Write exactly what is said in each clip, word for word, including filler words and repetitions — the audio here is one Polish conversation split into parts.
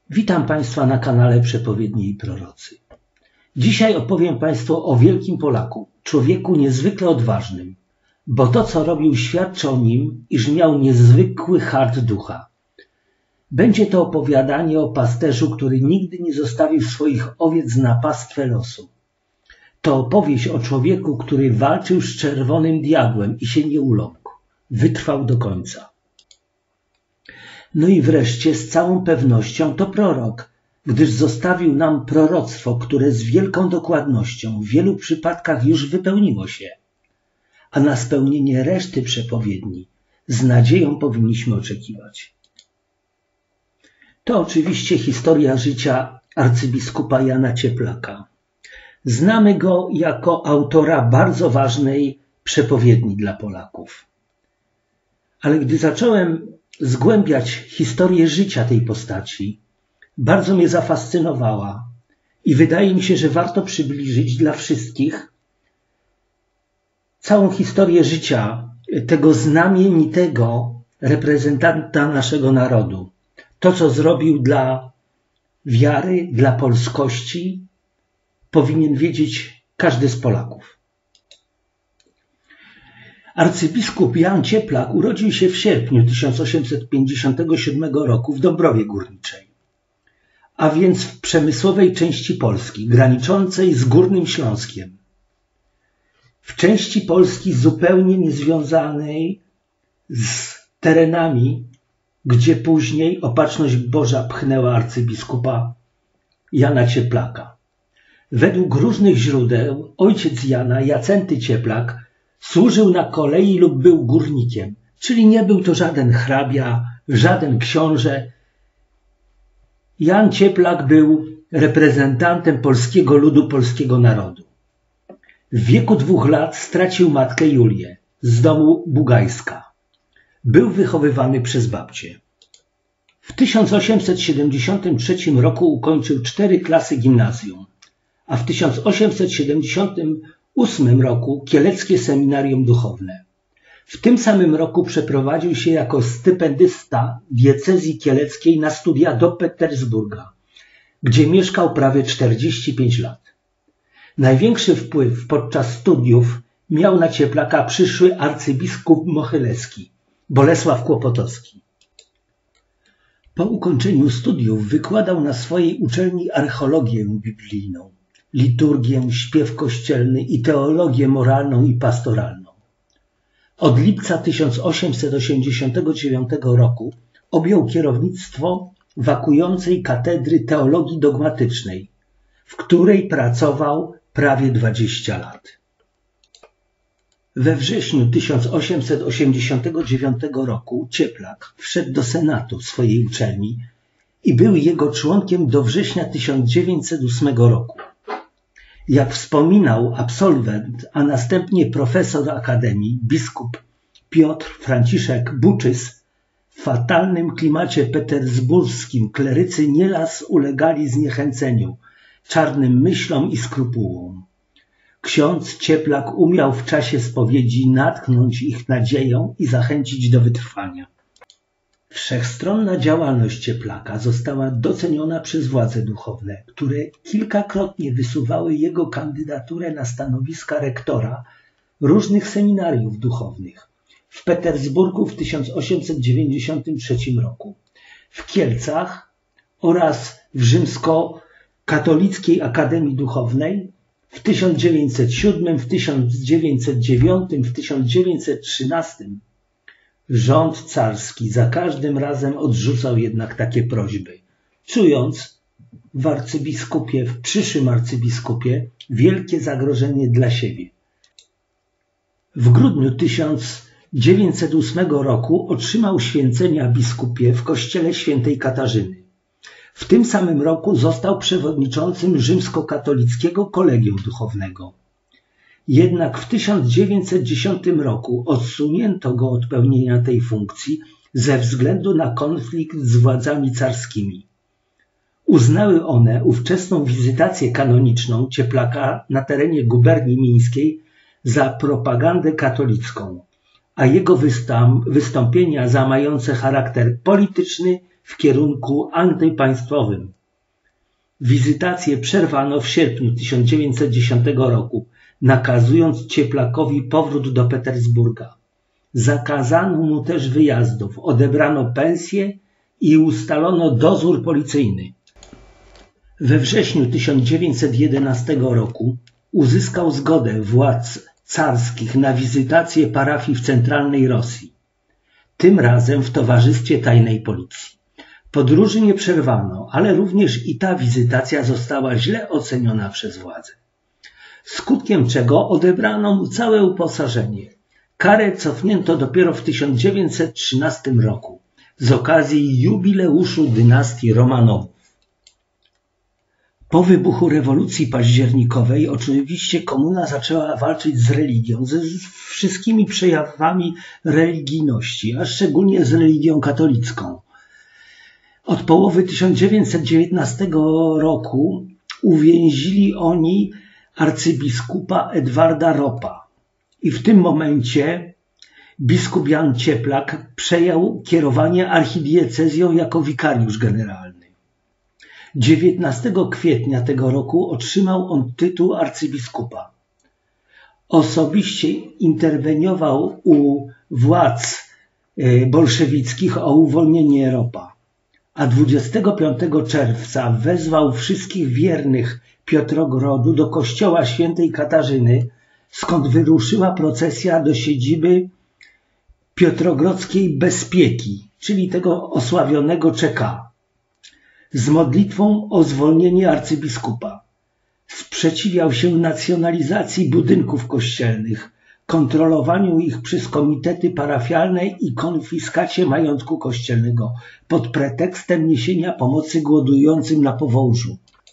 Witam Państwa na kanale Przepowiedni i Prorocy. Dzisiaj opowiem Państwu o wielkim Polaku, człowieku niezwykle odważnym, bo to, co robił, świadczy o nim, iż miał niezwykły hart ducha. Będzie to opowiadanie o pasterzu, który nigdy nie zostawił swoich owiec na pastwę losu. To opowieść o człowieku, który walczył z czerwonym diabłem i się nie uląkł. Wytrwał do końca. No i wreszcie z całą pewnością to prorok, gdyż zostawił nam proroctwo, które z wielką dokładnością w wielu przypadkach już wypełniło się. A na spełnienie reszty przepowiedni z nadzieją powinniśmy oczekiwać. To oczywiście historia życia arcybiskupa Jana Cieplaka. Znamy go jako autora bardzo ważnej przepowiedni dla Polaków. Ale gdy zacząłem zgłębiać historię życia tej postaci, bardzo mnie zafascynowała i wydaje mi się, że warto przybliżyć dla wszystkich całą historię życia tego znamienitego reprezentanta naszego narodu. To, co zrobił dla wiary, dla polskości, powinien wiedzieć każdy z Polaków. Arcybiskup Jan Cieplak urodził się w sierpniu tysiąc osiemset pięćdziesiątego siódmego roku w Dąbrowie Górniczej, a więc w przemysłowej części Polski, graniczącej z Górnym Śląskiem. W części Polski zupełnie niezwiązanej z terenami, gdzie później Opatrzność Boża pchnęła arcybiskupa Jana Cieplaka. Według różnych źródeł ojciec Jana, Jacenty Cieplak, służył na kolei lub był górnikiem, czyli nie był to żaden hrabia, żaden książę. Jan Cieplak był reprezentantem polskiego ludu, polskiego narodu. W wieku dwóch lat stracił matkę Julię z domu Bugajska. Był wychowywany przez babcię. W tysiąc osiemset siedemdziesiątym trzecim roku ukończył cztery klasy gimnazjum, a w tysiąc osiemset siedemdziesiątym ósmym roku Kieleckie Seminarium Duchowne. W tym samym roku przeprowadził się jako stypendysta diecezji kieleckiej na studia do Petersburga, gdzie mieszkał prawie czterdzieści pięć lat. Największy wpływ podczas studiów miał na Cieplaka przyszły arcybiskup Mohylecki, Bolesław Kłopotowski. Po ukończeniu studiów wykładał na swojej uczelni archeologię biblijną, liturgię, śpiew kościelny i teologię moralną i pastoralną. Od lipca tysiąc osiemset osiemdziesiątego dziewiątego roku objął kierownictwo wakującej katedry teologii dogmatycznej, w której pracował prawie dwadzieścia lat. We wrześniu tysiąc osiemset osiemdziesiątego dziewiątego roku Cieplak wszedł do senatu swojej uczelni i był jego członkiem do września tysiąc dziewięćset ósmego roku. Jak wspominał absolwent, a następnie profesor akademii, biskup Piotr Franciszek Buczys, w fatalnym klimacie petersburskim klerycy nieraz ulegali zniechęceniu, czarnym myślom i skrupułom. Ksiądz Cieplak umiał w czasie spowiedzi natchnąć ich nadzieją i zachęcić do wytrwania. Wszechstronna działalność Cieplaka została doceniona przez władze duchowne, które kilkakrotnie wysuwały jego kandydaturę na stanowiska rektora różnych seminariów duchownych w Petersburgu w tysiąc osiemset dziewięćdziesiątym trzecim roku, w Kielcach oraz w Rzymskokatolickiej Akademii Duchownej w tysiąc dziewięćset siódmym, w tysiąc dziewięćset dziewiątym, w tysiąc dziewięćset trzynastym. Rząd carski za każdym razem odrzucał jednak takie prośby, czując w arcybiskupie, w przyszłym arcybiskupie wielkie zagrożenie dla siebie. W grudniu tysiąc dziewięćset ósmego roku otrzymał święcenia biskupie w kościele świętej Katarzyny. W tym samym roku został przewodniczącym rzymskokatolickiego kolegium duchownego. Jednak w tysiąc dziewięćset dziesiątym roku odsunięto go od pełnienia tej funkcji ze względu na konflikt z władzami carskimi. Uznały one ówczesną wizytację kanoniczną Cieplaka na terenie guberni mińskiej za propagandę katolicką, a jego wystąpienia za mające charakter polityczny w kierunku antypaństwowym. Wizytację przerwano w sierpniu tysiąc dziewięćset dziesiątego roku, nakazując Cieplakowi powrót do Petersburga. Zakazano mu też wyjazdów, odebrano pensję i ustalono dozór policyjny. We wrześniu tysiąc dziewięćset jedenastego roku uzyskał zgodę władz carskich na wizytację parafii w centralnej Rosji, tym razem w towarzystwie tajnej policji. Podróży nie przerwano, ale również i ta wizytacja została źle oceniona przez władze, skutkiem czego odebrano mu całe uposażenie. Karę cofnięto dopiero w tysiąc dziewięćset trzynastym roku z okazji jubileuszu dynastii Romanowów. Po wybuchu rewolucji październikowej oczywiście komuna zaczęła walczyć z religią, ze wszystkimi przejawami religijności, a szczególnie z religią katolicką. Od połowy tysiąc dziewięćset dziewiętnastego roku uwięzili oni arcybiskupa Edwarda Ropa i w tym momencie biskup Jan Cieplak przejął kierowanie archidiecezją jako wikariusz generalny. dziewiętnastego kwietnia tego roku otrzymał on tytuł arcybiskupa. Osobiście interweniował u władz bolszewickich o uwolnienie Ropa, a dwudziestego piątego czerwca wezwał wszystkich wiernych Piotrogrodu do kościoła świętej Katarzyny, skąd wyruszyła procesja do siedziby Piotrogrodzkiej Bezpieki, czyli tego osławionego C K, z modlitwą o zwolnienie arcybiskupa. Sprzeciwiał się nacjonalizacji budynków kościelnych, kontrolowaniu ich przez komitety parafialne i konfiskacie majątku kościelnego pod pretekstem niesienia pomocy głodującym na Powążu.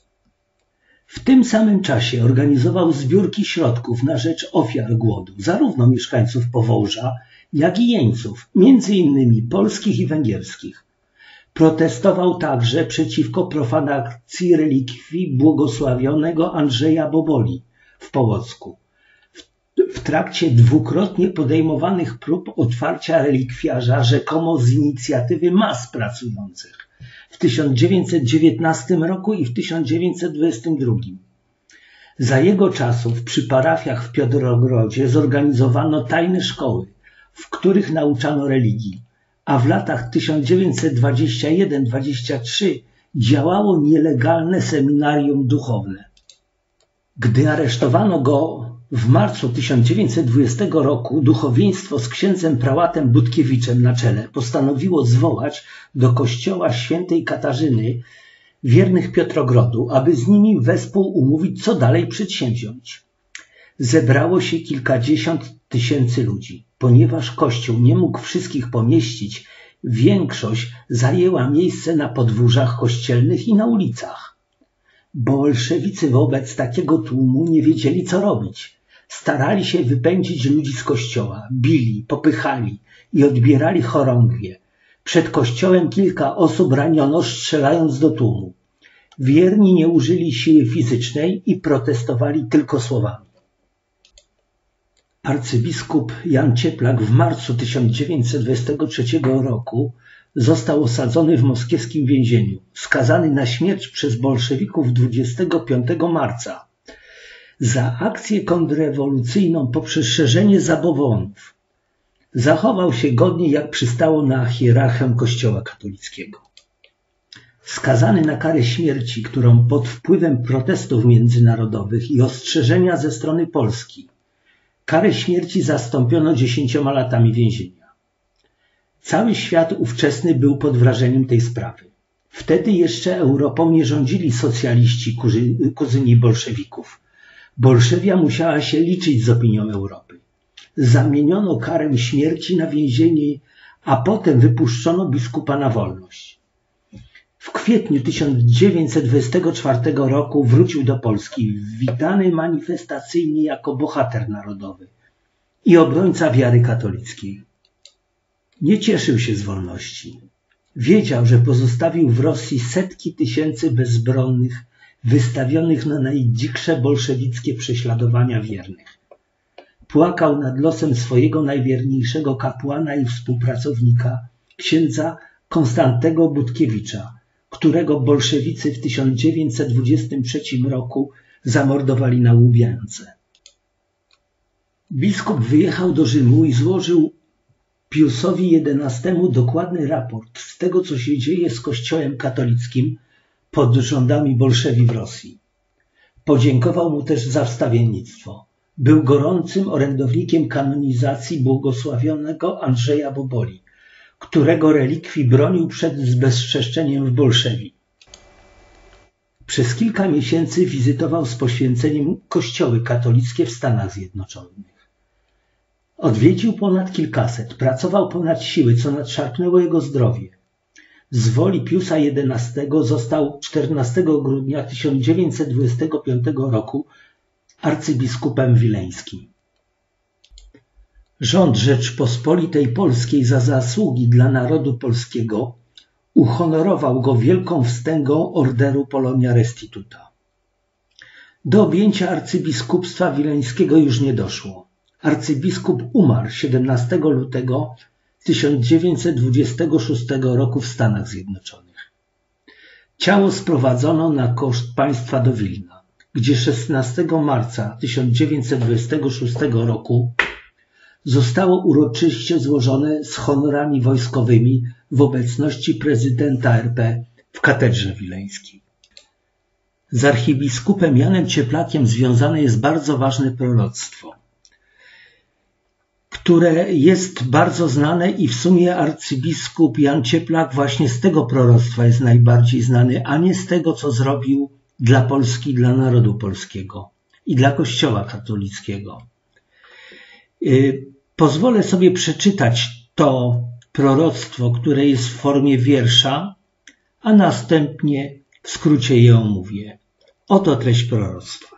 W tym samym czasie organizował zbiórki środków na rzecz ofiar głodu, zarówno mieszkańców Powąża, jak i jeńców, między innymi polskich i węgierskich. Protestował także przeciwko profanacji relikwii błogosławionego Andrzeja Boboli w Połocku, w trakcie dwukrotnie podejmowanych prób otwarcia relikwiarza rzekomo z inicjatywy mas pracujących w tysiąc dziewięćset dziewiętnastym roku i w tysiąc dziewięćset dwudziestym drugim. Za jego czasów przy parafiach w Piotrogrodzie zorganizowano tajne szkoły, w których nauczano religii, a w latach tysiąc dziewięćset dwudziestym pierwszym do dwudziestego trzeciego działało nielegalne seminarium duchowne. Gdy aresztowano go w marcu tysiąc dziewięćset dwudziestego roku, duchowieństwo z księdzem prałatem Budkiewiczem na czele postanowiło zwołać do kościoła świętej Katarzyny wiernych Piotrogrodu, aby z nimi wespół umówić, co dalej przedsięwziąć. Zebrało się kilkadziesiąt tysięcy ludzi. Ponieważ kościół nie mógł wszystkich pomieścić, większość zajęła miejsce na podwórzach kościelnych i na ulicach. Bolszewicy wobec takiego tłumu nie wiedzieli, co robić. Starali się wypędzić ludzi z kościoła, bili, popychali i odbierali chorągwie. Przed kościołem kilka osób raniono, strzelając do tłumu. Wierni nie użyli siły fizycznej i protestowali tylko słowami. Arcybiskup Jan Cieplak w marcu tysiąc dziewięćset dwudziestego trzeciego roku został osadzony w moskiewskim więzieniu, skazany na śmierć przez bolszewików dwudziestego piątego marca za akcję kontrrewolucyjną poprzez szerzenie zabobonów. Zachował się godnie, jak przystało na hierarchę Kościoła katolickiego. Skazany na karę śmierci, którą pod wpływem protestów międzynarodowych i ostrzeżenia ze strony Polski karę śmierci zastąpiono dziesięcioma latami więzienia. Cały świat ówczesny był pod wrażeniem tej sprawy. Wtedy jeszcze Europą nie rządzili socjaliści, kuzyni bolszewików. Bolszewia musiała się liczyć z opinią Europy. Zamieniono karę śmierci na więzienie, a potem wypuszczono biskupa na wolność. W kwietniu tysiąc dziewięćset dwudziestego czwartego roku wrócił do Polski, witany manifestacyjnie jako bohater narodowy i obrońca wiary katolickiej. Nie cieszył się z wolności. Wiedział, że pozostawił w Rosji setki tysięcy bezbronnych, wystawionych na najdziksze bolszewickie prześladowania wiernych. Płakał nad losem swojego najwierniejszego kapłana i współpracownika, księdza Konstantego Budkiewicza, którego bolszewicy w tysiąc dziewięćset dwudziestym trzecim roku zamordowali na Łubiance. Biskup wyjechał do Rzymu i złożył Piusowi jedenastemu dokładny raport z tego, co się dzieje z Kościołem katolickim pod rządami bolszewi w Rosji. Podziękował mu też za wstawiennictwo. Był gorącym orędownikiem kanonizacji błogosławionego Andrzeja Boboli, którego relikwii bronił przed zbezczeszczeniem w bolszewi. Przez kilka miesięcy wizytował z poświęceniem kościoły katolickie w Stanach Zjednoczonych. Odwiedził ponad kilkaset, pracował ponad siły, co nadszarpnęło jego zdrowie. Z woli Piusa jedenastego został czternastego grudnia tysiąc dziewięćset dwudziestego piątego roku arcybiskupem wileńskim. Rząd Rzeczpospolitej Polskiej za zasługi dla narodu polskiego uhonorował go wielką wstęgą orderu Polonia Restituta. Do objęcia arcybiskupstwa wileńskiego już nie doszło. Arcybiskup umarł siedemnastego lutego tysiąc dziewięćset dwudziestego szóstego roku w Stanach Zjednoczonych. Ciało sprowadzono na koszt państwa do Wilna, gdzie szesnastego marca tysiąc dziewięćset dwudziestego szóstego roku zostało uroczyście złożone z honorami wojskowymi w obecności prezydenta R P w katedrze wileńskiej. Z archibiskupem Janem Cieplakiem związane jest bardzo ważne proroctwo, które jest bardzo znane i w sumie arcybiskup Jan Cieplak właśnie z tego proroctwa jest najbardziej znany, a nie z tego, co zrobił dla Polski, dla narodu polskiego i dla Kościoła katolickiego. Pozwolę sobie przeczytać to proroctwo, które jest w formie wiersza, a następnie w skrócie je omówię. Oto treść proroctwa.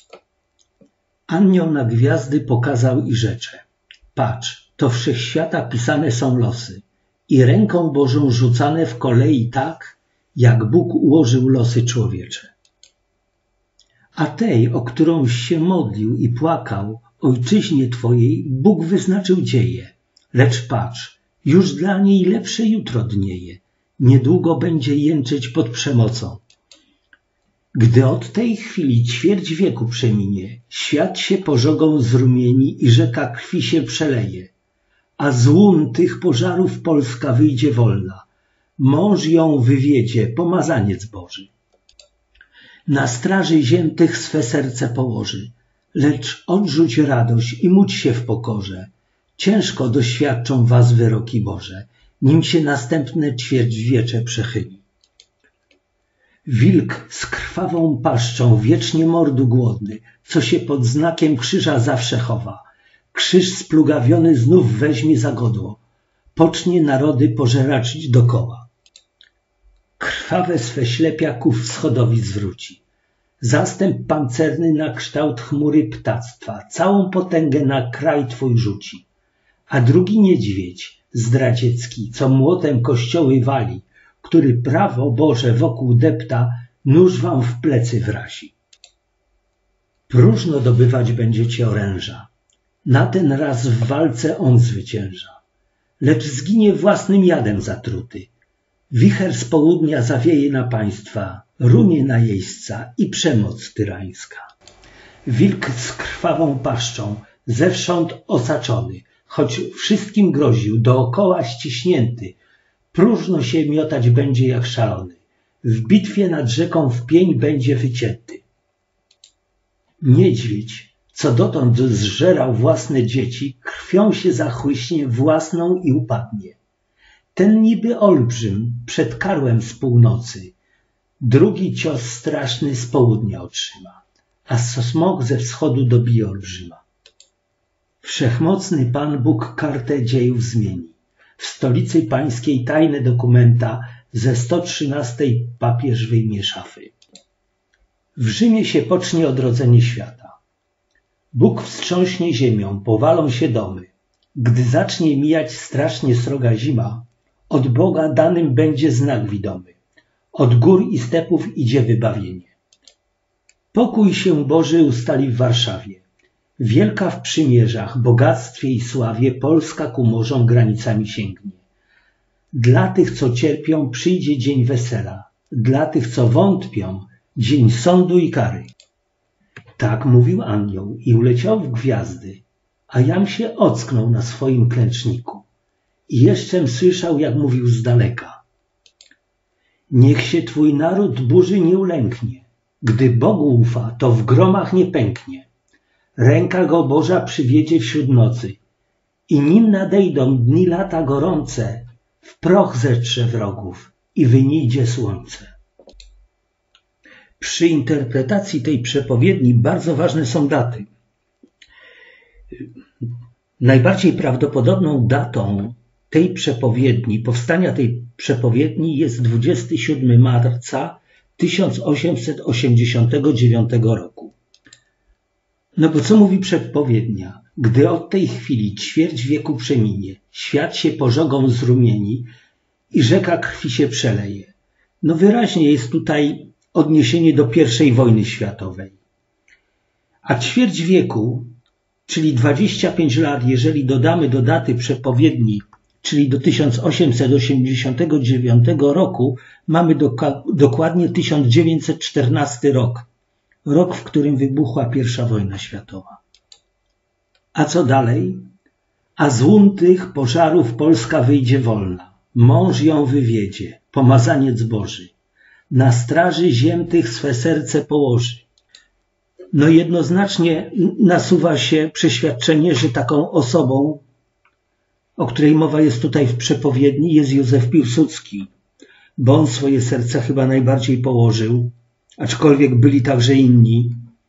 Anioł na gwiazdy pokazał i rzecze: patrz, to wszechświata pisane są losy i ręką Bożą rzucane w kolei tak, jak Bóg ułożył losy człowiecze. A tej, o którąś się modlił i płakał, ojczyźnie twojej, Bóg wyznaczył dzieje. Lecz patrz, już dla niej lepsze jutro dnieje. Niedługo będzie jęczeć pod przemocą. Gdy od tej chwili ćwierć wieku przeminie, świat się pożogą zrumieni i rzeka krwi się przeleje. A z łun tych pożarów Polska wyjdzie wolna. Mąż ją wywiedzie, pomazaniec Boży. Na straży ziem tych swe serce położy. Lecz odrzuć radość i módl się w pokorze. Ciężko doświadczą was wyroki Boże, nim się następne ćwierćwiecze przechyli. Wilk z krwawą paszczą, wiecznie mordu głodny, co się pod znakiem krzyża zawsze chowa. Krzyż splugawiony znów weźmie za godło, pocznie narody pożeraczyć dokoła. Krwawe swe ślepia ku wschodowi zwróci. Zastęp pancerny na kształt chmury ptactwa, całą potęgę na kraj twój rzuci. A drugi niedźwiedź, zdradziecki, co młotem kościoły wali, który prawo Boże wokół depta, nóż wam w plecy wrazi. Próżno dobywać będziecie oręża. Na ten raz w walce on zwycięża. Lecz zginie własnym jadem zatruty. Wicher z południa zawieje na państwa, runie najeźdźca i przemoc tyrańska. Wilk z krwawą paszczą, zewsząd osaczony, choć wszystkim groził, dookoła ściśnięty, próżno się miotać będzie jak szalony. W bitwie nad rzeką w pień będzie wycięty. Niedźwiedź, co dotąd zżerał własne dzieci, krwią się zachłyśnie własną i upadnie. Ten niby olbrzym przed karłem z północy, drugi cios straszny z południa otrzyma, a smok ze wschodu dobije olbrzyma. Wszechmocny Pan Bóg kartę dziejów zmieni. W stolicy pańskiej tajne dokumenta ze sto trzynastej papież wyjmie szafy. W Rzymie się pocznie odrodzenie świata. Bóg wstrząśnie ziemią, powalą się domy. Gdy zacznie mijać strasznie sroga zima, od Boga danym będzie znak widomy. Od gór i stepów idzie wybawienie. Pokój się Boży ustali w Warszawie. Wielka w przymierzach, bogactwie i sławie Polska ku morzom granicami sięgnie. Dla tych, co cierpią, przyjdzie dzień wesela. Dla tych, co wątpią, dzień sądu i kary. Tak mówił anioł i uleciał w gwiazdy, a jam się ocknął na swoim klęczniku. I jeszczem słyszał, jak mówił z daleka. Niech się twój naród burzy nie ulęknie. Gdy Bogu ufa, to w gromach nie pęknie. Ręka go Boża przywiedzie wśród nocy. I nim nadejdą dni lata gorące, w proch zetrze wrogów i wynidzie słońce. Przy interpretacji tej przepowiedni bardzo ważne są daty. Najbardziej prawdopodobną datą tej przepowiedni, powstania tej przepowiedni jest dwudziestego siódmego marca tysiąc osiemset osiemdziesiątego dziewiątego roku. No bo co mówi przepowiednia? Gdy od tej chwili ćwierć wieku przeminie, świat się pożogą zrumieni i rzeka krwi się przeleje. No wyraźnie jest tutaj odniesienie do pierwszej wojny światowej. A ćwierć wieku, czyli dwadzieścia pięć lat, jeżeli dodamy do daty przepowiedni, czyli do tysiąc osiemset osiemdziesiątego dziewiątego roku, mamy do, dokładnie tysiąc dziewięćset czternasty rok. Rok, w którym wybuchła pierwsza wojna światowa. A co dalej? A z łun tych pożarów Polska wyjdzie wolna. Mąż ją wywiedzie, pomazaniec Boży. Na straży ziem tych swe serce położy. No jednoznacznie nasuwa się przeświadczenie, że taką osobą, o której mowa jest tutaj w przepowiedni, jest Józef Piłsudski, bo on swoje serce chyba najbardziej położył, aczkolwiek byli także inni,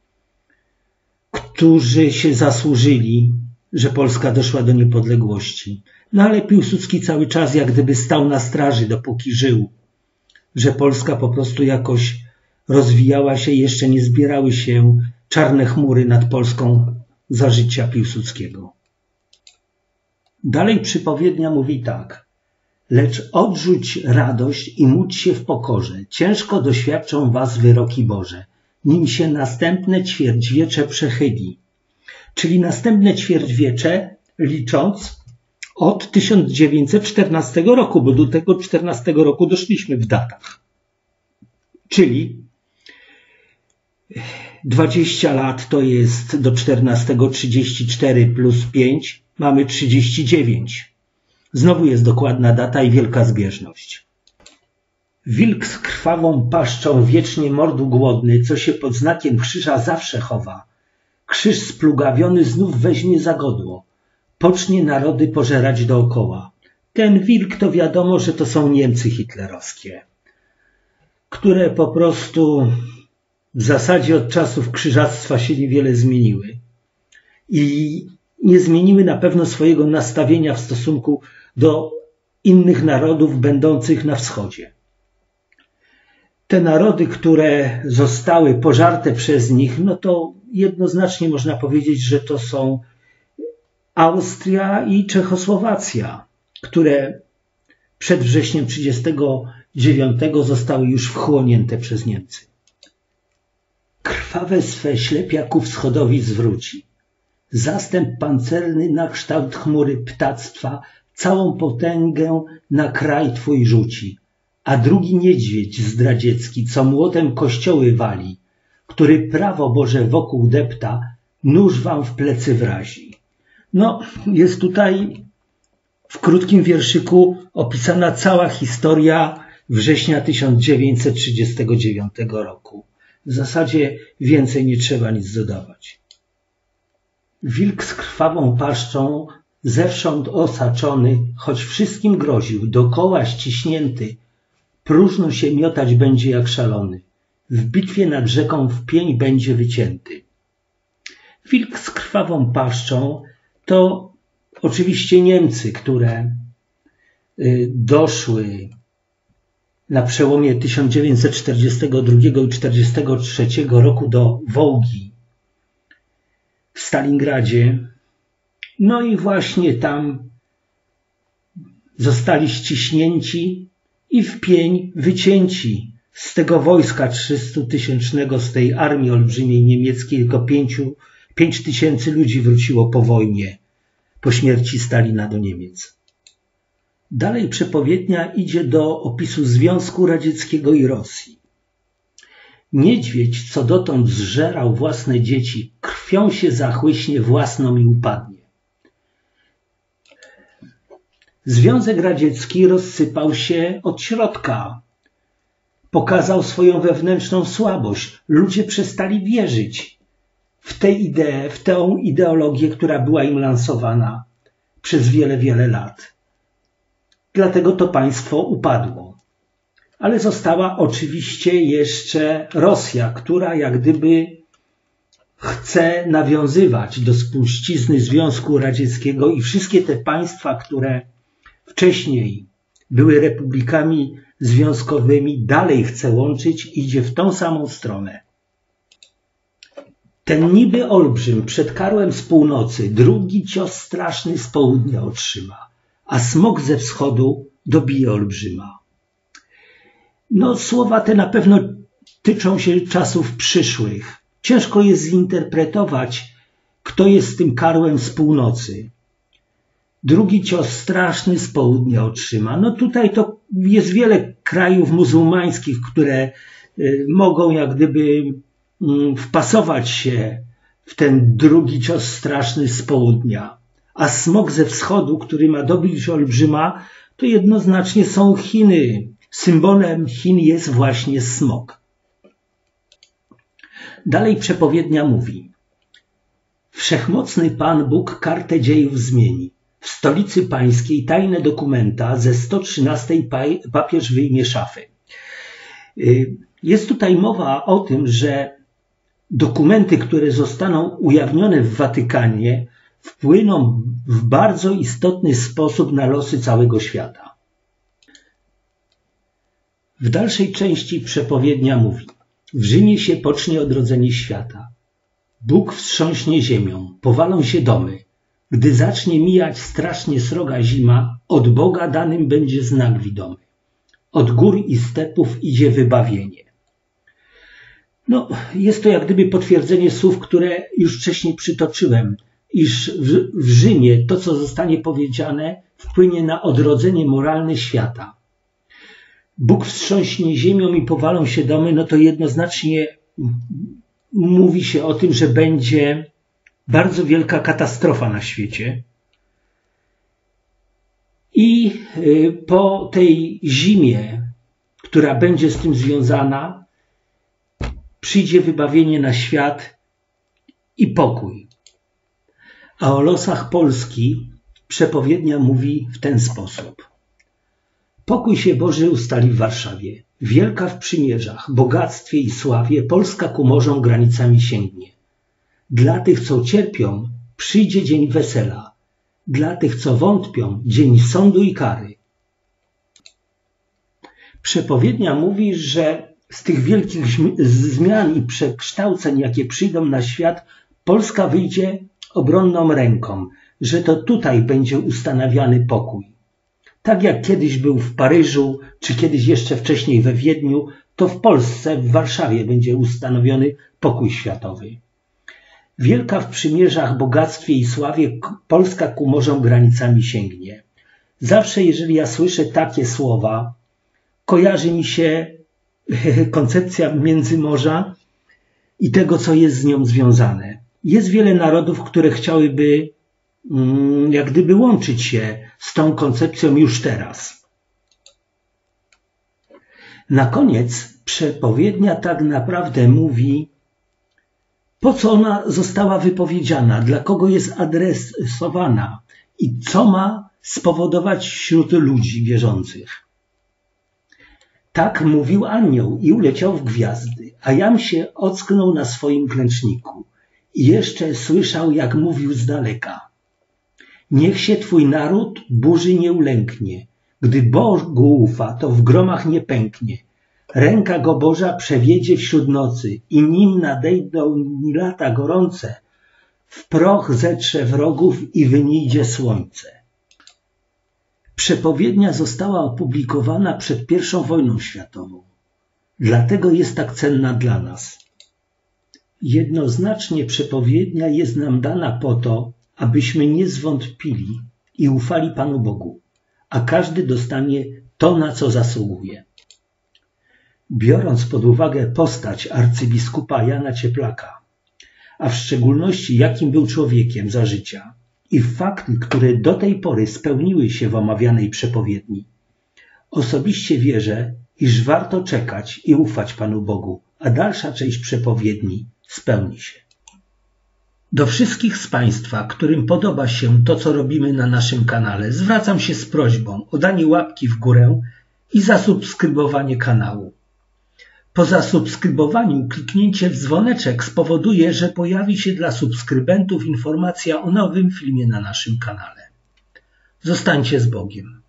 którzy się zasłużyli, że Polska doszła do niepodległości. No ale Piłsudski cały czas jak gdyby stał na straży, dopóki żył, że Polska po prostu jakoś rozwijała się i jeszcze nie zbierały się czarne chmury nad Polską za życia Piłsudskiego. Dalej przypowiednia mówi tak. Lecz odrzuć radość i módl się w pokorze. Ciężko doświadczą was wyroki Boże, nim się następne ćwierćwiecze przechyli. Czyli następne ćwierćwiecze licząc od tysiąc dziewięćset czternastego roku, bo do tego czternastego roku doszliśmy w datach. Czyli dwadzieścia lat to jest do czternastego trzydzieści cztery plus pięć, mamy trzydzieści dziewięć. Znowu jest dokładna data i wielka zbieżność. Wilk z krwawą paszczą wiecznie mordu głodny, co się pod znakiem krzyża zawsze chowa. Krzyż splugawiony znów weźmie za godło. Pocznie narody pożerać dookoła. Ten wilk to wiadomo, że to są Niemcy hitlerowskie, które po prostu w zasadzie od czasów krzyżactwa się niewiele zmieniły. I nie zmieniły na pewno swojego nastawienia w stosunku do innych narodów będących na wschodzie. Te narody, które zostały pożarte przez nich, no to jednoznacznie można powiedzieć, że to są Austria i Czechosłowacja, które przed wrześniem trzydziestego dziewiątego zostały już wchłonięte przez Niemcy. Krwawe swe ślepia wschodowi zwróci. Zastęp pancerny na kształt chmury ptactwa całą potęgę na kraj twój rzuci, a drugi niedźwiedź zdradziecki, co młotem kościoły wali, który prawo Boże wokół depta, nóż wam w plecy wrazi. No, jest tutaj w krótkim wierszyku opisana cała historia września tysiąc dziewięćset trzydziestego dziewiątego roku. W zasadzie więcej nie trzeba nic dodawać. Wilk z krwawą paszczą, zewsząd osaczony, choć wszystkim groził, dokoła ściśnięty, próżno się miotać będzie jak szalony. W bitwie nad rzeką w pień będzie wycięty. Wilk z krwawą paszczą to oczywiście Niemcy, które doszły na przełomie tysiąc dziewięćset czterdziestego drugiego i tysiąc dziewięćset czterdziestego trzeciego roku do Wołgi w Stalingradzie. No i właśnie tam zostali ściśnięci i w pień wycięci. Z tego wojska trzystutysięcznego, z tej armii olbrzymiej niemieckiej, tylko pięciu, pięć tysięcy ludzi wróciło po wojnie, po śmierci Stalina do Niemiec. Dalej przepowiednia idzie do opisu Związku Radzieckiego i Rosji. Niedźwiedź, co dotąd zżerał własne dzieci, krwią się zachłyśnie własną i upadnie. Związek Radziecki rozsypał się od środka. Pokazał swoją wewnętrzną słabość. Ludzie przestali wierzyć w tę ideę, w tę ideologię, która była im lansowana przez wiele, wiele lat. Dlatego to państwo upadło. Ale została oczywiście jeszcze Rosja, która jak gdyby chce nawiązywać do spuścizny Związku Radzieckiego i wszystkie te państwa, które wcześniej były republikami związkowymi, dalej chce łączyć, idzie w tą samą stronę. Ten niby olbrzym przed karłem z północy drugi cios straszny z południa otrzyma, a smok ze wschodu dobije olbrzyma. No, słowa te na pewno tyczą się czasów przyszłych. Ciężko jest zinterpretować, kto jest tym karłem z północy. Drugi cios straszny z południa otrzyma. No tutaj to jest wiele krajów muzułmańskich, które y, mogą jak gdyby y, wpasować się w ten drugi cios straszny z południa. A smok ze wschodu, który ma dobić olbrzyma, to jednoznacznie są Chiny. Symbolem Chin jest właśnie smok. Dalej przepowiednia mówi: Wszechmocny Pan Bóg kartę dziejów zmieni. W stolicy pańskiej tajne dokumenta ze sto trzynastej papież wyjmie szafy. Jest tutaj mowa o tym, że dokumenty, które zostaną ujawnione w Watykanie, wpłyną w bardzo istotny sposób na losy całego świata. W dalszej części przepowiednia mówi: W Rzymie się pocznie odrodzenie świata. Bóg wstrząśnie ziemią, powalą się domy. Gdy zacznie mijać strasznie sroga zima, od Boga danym będzie znak widomy. Od gór i stepów idzie wybawienie. No, jest to jak gdyby potwierdzenie słów, które już wcześniej przytoczyłem, iż w, w Rzymie to, co zostanie powiedziane, wpłynie na odrodzenie moralne świata. Bóg wstrząśnie ziemią i powalą się domy, no to jednoznacznie mówi się o tym, że będzie bardzo wielka katastrofa na świecie. I po tej zimie, która będzie z tym związana, przyjdzie wybawienie na świat i pokój. A o losach Polski przepowiednia mówi w ten sposób: Pokój się Boży ustali w Warszawie. Wielka w przymierzach, bogactwie i sławie, Polska ku morzom granicami sięgnie. Dla tych, co cierpią, przyjdzie dzień wesela. Dla tych, co wątpią, dzień sądu i kary. Przepowiednia mówi, że z tych wielkich zmian i przekształceń, jakie przyjdą na świat, Polska wyjdzie obronną ręką, że to tutaj będzie ustanawiany pokój. Tak jak kiedyś był w Paryżu, czy kiedyś jeszcze wcześniej we Wiedniu, to w Polsce, w Warszawie będzie ustanowiony pokój światowy. Wielka w przymierzach, bogactwie i sławie, Polska ku morzom granicami sięgnie. Zawsze, jeżeli ja słyszę takie słowa, kojarzy mi się koncepcja Międzymorza i tego, co jest z nią związane. Jest wiele narodów, które chciałyby jak gdyby łączyć się z tą koncepcją już teraz. Na koniec przepowiednia tak naprawdę mówi, po co ona została wypowiedziana, dla kogo jest adresowana i co ma spowodować wśród ludzi wierzących. Tak mówił anioł i uleciał w gwiazdy, a jam się ocknął na swoim klęczniku i jeszcze słyszał, jak mówił z daleka. Niech się twój naród burzy nie ulęknie, gdy Bogu ufa, to w gromach nie pęknie. Ręka go Boża przewiedzie wśród nocy i nim nadejdą lata gorące, w proch zetrze wrogów i wynidzie słońce. Przepowiednia została opublikowana przed pierwszą wojną światową. Dlatego jest tak cenna dla nas. Jednoznacznie przepowiednia jest nam dana po to, abyśmy nie zwątpili i ufali Panu Bogu, a każdy dostanie to, na co zasługuje. Biorąc pod uwagę postać arcybiskupa Jana Cieplaka, a w szczególności jakim był człowiekiem za życia i fakty, które do tej pory spełniły się w omawianej przepowiedni, osobiście wierzę, iż warto czekać i ufać Panu Bogu, a dalsza część przepowiedni spełni się. Do wszystkich z Państwa, którym podoba się to, co robimy na naszym kanale, zwracam się z prośbą o danie łapki w górę i zasubskrybowanie kanału. Po zasubskrybowaniu kliknięcie w dzwoneczek spowoduje, że pojawi się dla subskrybentów informacja o nowym filmie na naszym kanale. Zostańcie z Bogiem.